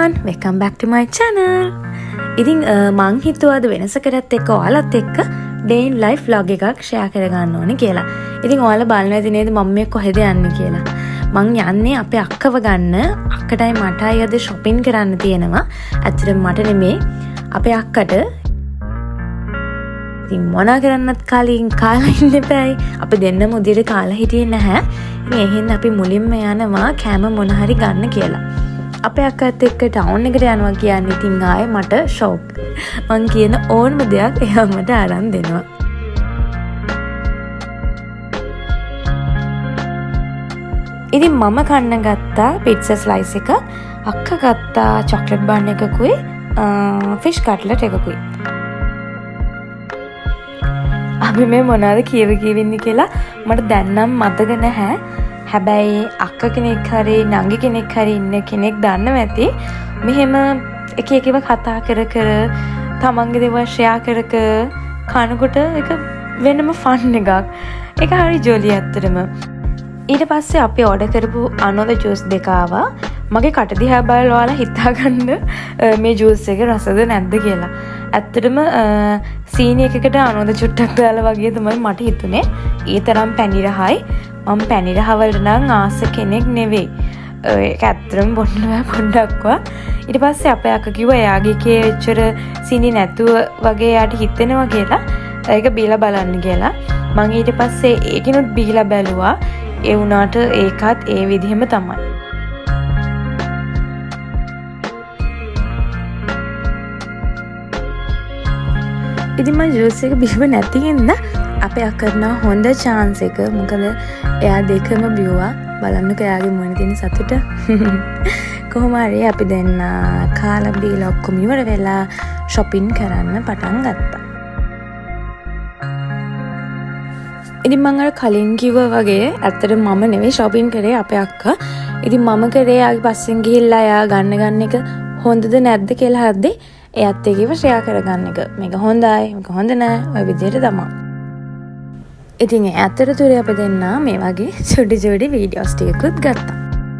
everyone, welcome back to my channel. ඉතින් මං හිතුවාද වෙනසකටත් එක්ක ඔයාලත් එක්ක day in life vlog එකක් share කරගන්න ඕනේ කියලා. ඉතින් ඔයාලා බලන ඇති නේද මම මේ කොහෙද යන්නේ කියලා. මං යන්නේ අපේ අක්කව ගන්න. අක්කටයි මටයි අද shopping කරන්න තියෙනවා. ඇත්තටම මට නෙමේ අපේ අක්කට. ඉතින් මොනා කරන්නත් කාලා ඉන්න එපායි. අපි දෙන්නම උදේට කාලා හිටියේ නැහැ. ඉතින් එහෙනම් අපි මුලින්ම යනවා කෑම මොන හරි ගන්න කියලා. අපේ අක්කත් එක්ක ටවුන් එකට යනවා කියන්නේ ඉතින් ආයේ මට ෂොක්. මං කියන ඕනම දෙයක් එයා මට අරන් දෙනවා. ඉතින් මම කන්න ගත්තා පිට්සා ස්ලයිස් එක. අක්කා ගත්තා චොක්ලට් බන් එකකුයි ෆිෂ් කට්ලට් එකකුයි. අපි මේ මොනවද කියවෙන්නේ කියලා මට දැන් නම් මතක නැහැ. හැබැයි අක්ක කෙනෙක් හරි නංගි කෙනෙක් හරි ඉන්න කෙනෙක් දන්නව ඇති මෙහෙම එක එකව කතා කර තමන්ගේ දේවල් ෂෙයා කර කනකොට එක වෙනම ෆන් එකක්. ඒක හරි ජොලි ඇත්තටම. ඊට පස්සේ අපි ඕඩර් කරපු අනෝද ජූස් දෙක ආවා. මගේ කට දිහා බලලා ඔයාලා හිතාගන්න මේ ජූස් එක රසද නැද්ද කියලා. ඇත්තටම සීනි එකකට අනෝද චුට්ටක් දාලා වගේ තමයි මට හිතුනේ. ඒ තරම් පැණි රහයි. මම පැණි රහ වලට නම් ආස කෙනෙක් නෙවෙයි. ඒක ඇත්තටම බොන්න බෑ පොඩ්ඩක්වත්. ඊට පස්සේ අපේ අක්කා කිව්වා එයාගේ කේ එච්චර සීනි නැතුව වගේ යාට හිතෙනවා කියලා. ඒක බීලා බලන්න කියලා. මම ඊට පස්සේ ඒකිනුත් බීලා බැලුවා. ඒ වුණාට ඒකත් ඒ විදිහම තමයි. ඉතින් මම ජූස් එක බිව නැති හින්දා අපේ අක්කරන හොඳ chance එක. මොකද එයා දෙකම බිව්වා. බලන්නකෝ එයාගේ මොන තියෙන සතුට. කොහොම හරි අපි දැන් කාලා බීලා ඔක්කොම ඉවර වෙලා shopping කරන්න පටන් ගත්තා. ඉතින් මම අර කලින් කිව්වා වගේ ඇත්තට මම නෙවෙයි shopping කරේ අපේ අක්කා. ඉතින් මම කරේ ආගේ පස්සෙන් ගිහිල්ලා එයා ගන්න එක හොඳද නැද්ද කියලා හද්දි එයාත් එක්කව ෂෙයා කරගන්න එක. මේක හොඳයි, මේක හොඳ නෑ ඔය විදිහට තමයි. ඉතින් අතරතුරේ අපි දෙන්න මේ වගේ චුටි වීඩියෝස් ටිකකුත් ගත්තා.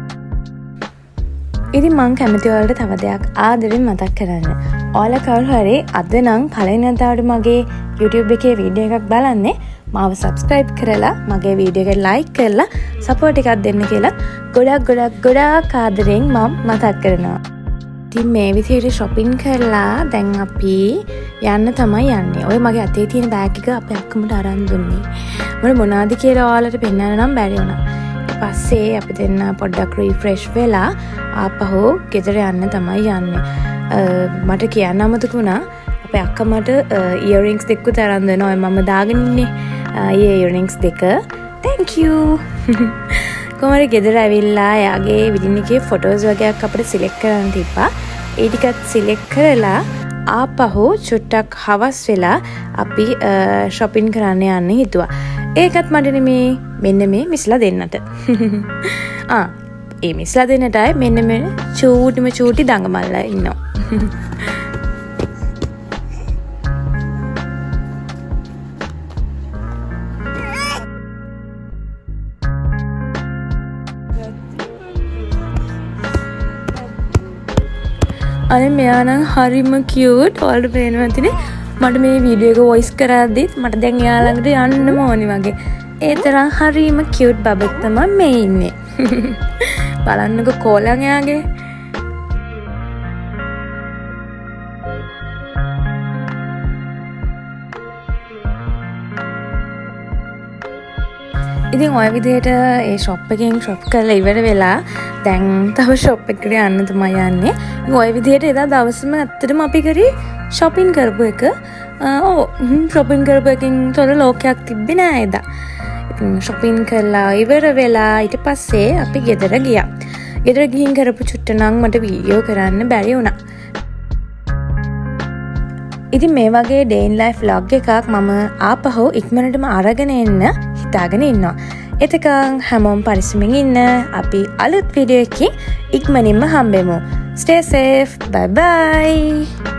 ඉතින් මං කැමති ඔයාලට තව දෙයක් ආදරෙන් මතක් කරන්න. ඔයාලා කවුරු හරි අද නම් පළවෙනි වතාවට මගේ YouTube එකේ වීඩියෝ එකක් බලන්නේ මාව subscribe කරලා මගේ වීඩියෝ එක like කරලා support එකක් දෙන්න කියලා ගොඩක් ආදරෙන් මම මතක් කරනවා. ඉතින් මේ විදිහට shopping කරලා දැන් අපි යන්න තමයි යන්නේ. ඔය මගේ අතේ තියෙන බෑග් එක අපේ අක්කමට අරන් දුන්නේ. මම මොනවද කියලා ඔයාලට පෙන්නන්න නම් බැරි වුණා. ඊට පස්සේ අපි දෙන්න පොඩ්ඩක් refresh වෙලා ආපහු ගෙදර යන්න තමයි යන්නේ. මට කියන්න අමතක වුණා අපේ අක්කා මට earrings දෙකකුත් අරන් දෙනවා. ඔය මම දාගෙන ඉන්නේ. earrings දෙක. Thank you. කොහොමද ගෙදර ඇවිල්ලා එයාගේ විදින් එකේ ෆොටෝස් වගේක් අපිට සිලෙක්ට් කරන්න තිබ්බා. ඒ ටිකත් සිලෙක්ට් කරලා ආපහු චුට්ටක් හවස් වෙලා අපි shopping කරන්න යන්න හිතුවා. ඒකත් මට නෙමේ මෙන්න මේ මිස්ලා දෙන්නට. ඒ මිස්ලා දෙන්නටයි මෙන්න මේ චූටි දඟමල්ලා ඉන්නවා. අනේ මෙයා නම් හරිම cute. ඔයාලට පේනවා ඇතිනේ. මට මේ වීඩියෝ එක voice කරද්දිත් මට දැන් එයා ළඟට යන්නම ඕනි වගේ. ඒ තරම් හරිම cute බබෙක් තමයි මේ ඉන්නේ. බලන්නකෝ කෝලං එයාගේ. ඉතින් ඔය විදිහට ඒ ෂොප් එකෙන් ෂොප් කරලා ඉවර වෙලා දැන් තව ෂොප් එකට යන්න තමයි යන්නේ. ඔය විදිහට එදා දවසම ඇත්තටම අපි කරේ shopping කරපු එක. shopping කරපු එකෙන් තොර ලෝකයක් තිබ්බේ නෑ එදා. ඉතින් shopping කරලා ඉවර වෙලා ඊට පස්සේ අපි ගෙදර ගියා. ගෙදර ගිහින් කරපු චුට්ට නම් මට වීඩියෝ කරන්න බැරි වුණා. ඉතින් මේ වගේ day in life vlog එකක් මම ආපහු ඉක්මනටම අරගෙන එන්න හිතාගෙන ඉන්නවා. එතකන් හැමෝම පරිස්සමින් ඉන්න. අපි අලුත් වීඩියෝ එකකින් ඉක්මනින්ම හම්බෙමු. Stay safe. Bye bye.